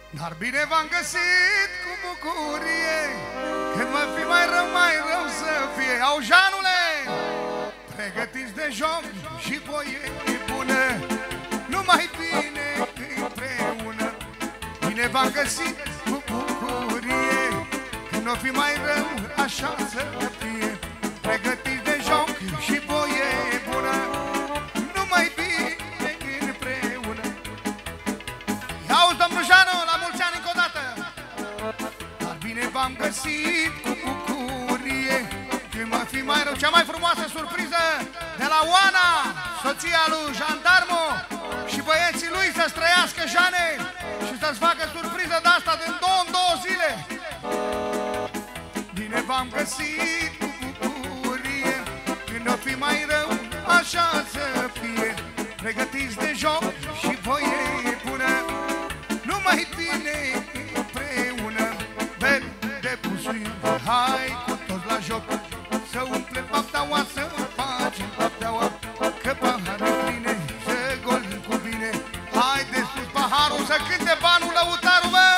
Dar bine v-am găsit cu bucurie, când mă fi mai rău să fie. Au, Janule, pregătiți de joc și voie bună, numai bine împreună. Bine v-am găsit cu bucurie, când o fi mai rău, așa să fie. Pregătiți de joc și voie bună, numai bine împreună. Ia-uzi, domnul Janu, la mulți ani încă o dată. Dar bine v-am găsit cu bucurie, când mă fi mai rău. Cea mai frumoasă surpriză de la Oana, soția lui Jandarmu, și băieții lui să-ți trăiască, Jane, și să-ți facă surpriză de asta din 2 în 2 zile. Bine v-am găsit cu bucurie, când o fi mai rău, așa să fie. Pregătiți de joc și voie bună, numai bine împreună. Beri de pusuit, hai cu toți la joc, să umplem papteaua, să facem papteaua, că paharul pline, să golim cu bine. Hai de sus paharul, să cânte banul lăutarul, bă!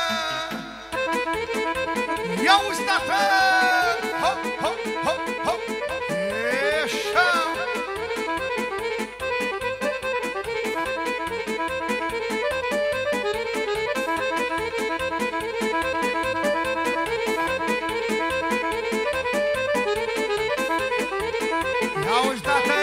Ia-uzi, tată! Hop, hop, hop, hop! Eșa! Ia-uzi, tată!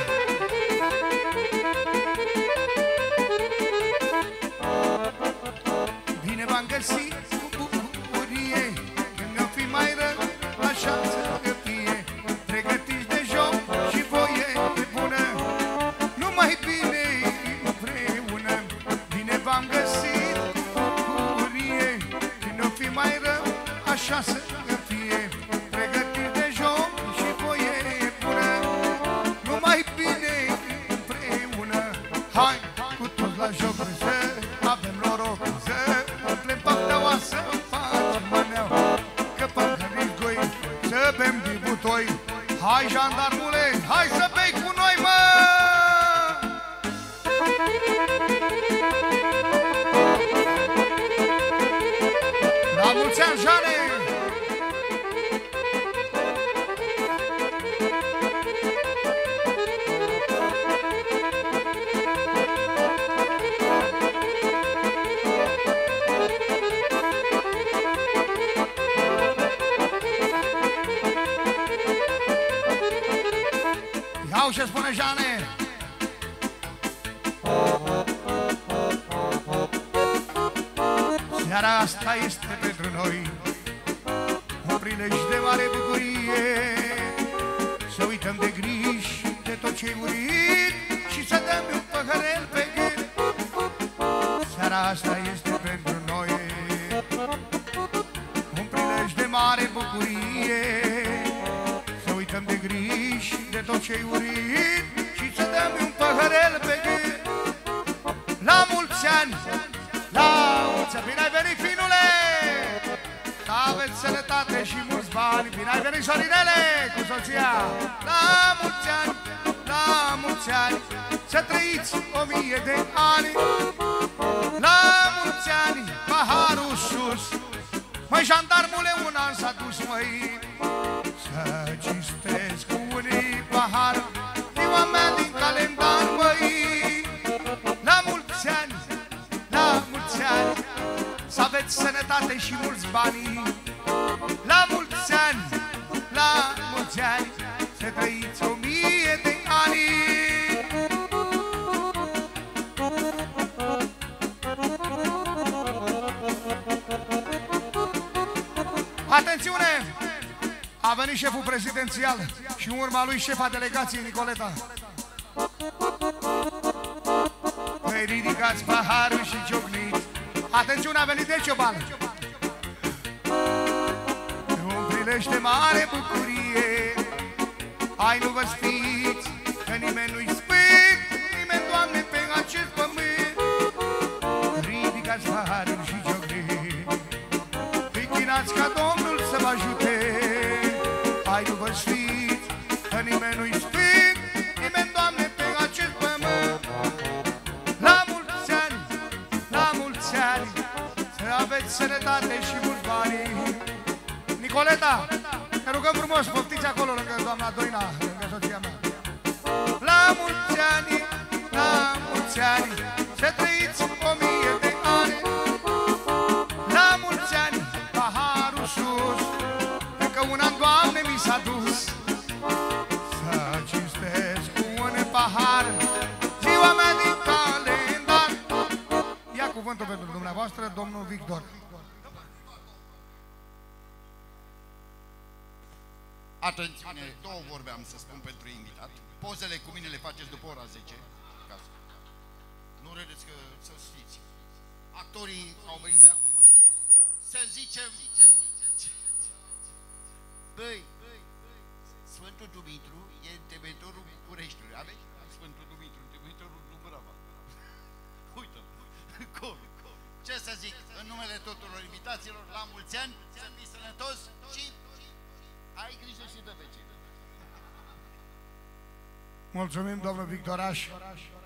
Bine v-am găsit cu bucurie, când o fi mai rău, așa să fie. Pregătiți de joc și voie bună, numai bine împreună. Bine v-am găsit cu bucurie, când o fi mai rău, așa să fie. Pregătiți de joc și voie bună, numai bine împreună. Hai cu toți la joc, să avem noroc, să umplem papteaua, să facem maneaua, că păcăriți goi, să bem din butoi. Hai, Jandarmule, hai să bei cu noi, mă! La mulți ani, Jane! Iau ce spune Jane. Seara asta este pentru noi un prilej de mare bucurie, să uităm de griji, de tot ce-i murit și să dăm un păhărel pe gât. Seara asta este pentru noi un prilej de mare bucurie, să uităm de griji, de tot ce-i urit și să dăm un păhărel pe gât. La mulți ani, la mulți ani, bine ai venit, finule! Să aveți sănătate și mulți bani. Bine ai venit, Sorinele, cu soția. La mulți ani, la mulți ani, să trăiți 1000 de ani. La mulți ani, paharul sus. Măi, Jandarmule, un an s-a dus, măi, să cinstesc cu unii pahar ziua mea din calendar, măi. La mulți ani, la mulți ani, să aveți sănătate și mulți bani. La mulți ani, la mulți ani, să trăiți 1000 de ani. Atențiune! A venit șeful prezidențial și în urma lui șefa delegației Nicoleta. Păi ridicați paharul și ciocniți. Atențiune, a venit de cioban. Un prilej de mare bucurie. Hai, nu vă spiți, că nimeni nu-i spânt, nimeni, Doamne, pe acest pământ. Ridicați paharul și ciocniți, îi chinați ca Domnul să vă ajute. Hai, nu vă știți, că nimeni nu-i sfânt, nimeni, Doamne, pe acest pământ. La mulți ani, sănătate și mulți bani. Nicoleta, ne rugăm frumos, poftiți acolo lângă doamna Doina, lângă soția mea. La mulți ani, să trăiți 1000 de ani. La mulți ani, paharul sus, încă un an, Doamne, mi s-a dus. Să cinstesc cu un pahar ziua mea din calendar. Ia cuvântul pentru dumneavoastră, domnul Victor. Atențiune, două vorbe am să spun pentru invitat. Pozele cu mine le faceți după ora 10. Nu râdeți că să știți. Actorii au venit de acum. Să zicem... Băi, Sfântul Dumitru e întemeitorul Bucureștiului. Aveți? Sfântul Dumitru, întemeitorul Dumbrava. Uite-l. Ce să zic, în numele tuturor invitațiilor, la mulți ani, să fii sănătos și ai grijă și de vecini. Mulțumim, domnul Victoraș.